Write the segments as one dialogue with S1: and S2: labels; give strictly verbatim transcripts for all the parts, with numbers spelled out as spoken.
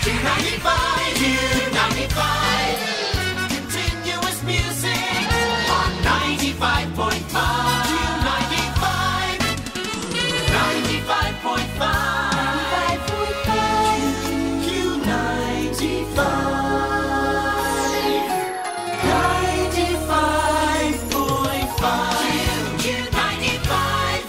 S1: Q ninety-five, Q ninety-five. Continuous music on ninety-five point five. Q ninety-five, ninety-five point five. Q ninety-five, ninety-five point five. Q ninety-five.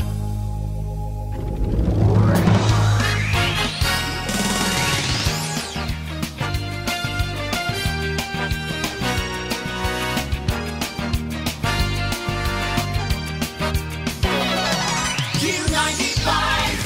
S1: Q ninety-five,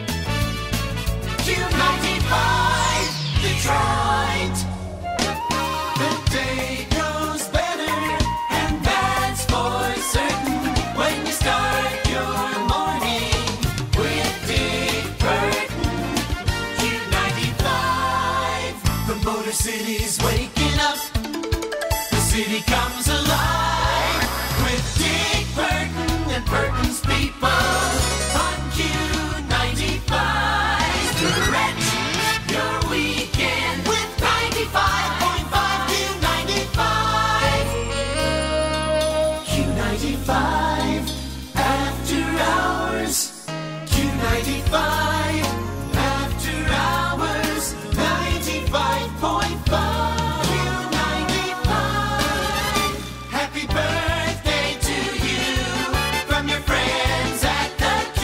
S1: Q ninety-five, Detroit. The day goes better, and that's for certain when you start your morning with Dick Burton. Q ninety-five, the Motor City's waking up. The city comes alive with Dick Burton and Burton's people on Q ninety-five. Direct your weekend with ninety-five point five. Q ninety-five, Q ninety-five, after hours. Q ninety-five, after hours. ninety-five point five. Q ninety-five, happy birthday to you from your friends at the Q.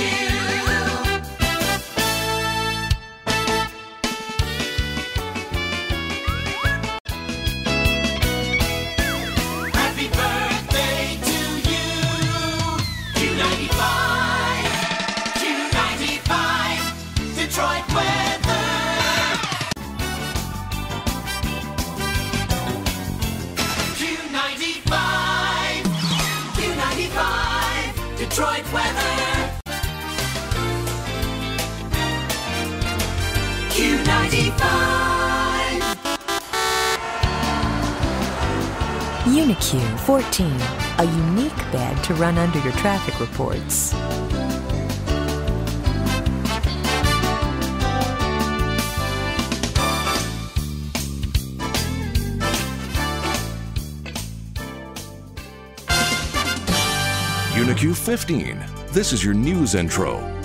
S1: Happy birthday to you. Q ninety-five, Q ninety-five, Detroit weather. Q ninety-five, Q ninety-five, Detroit weather. Q ninety-five.
S2: Uni-Que fourteen, a unique bag to run under your traffic reports.
S3: Uni-Que fifteen. This is your news intro.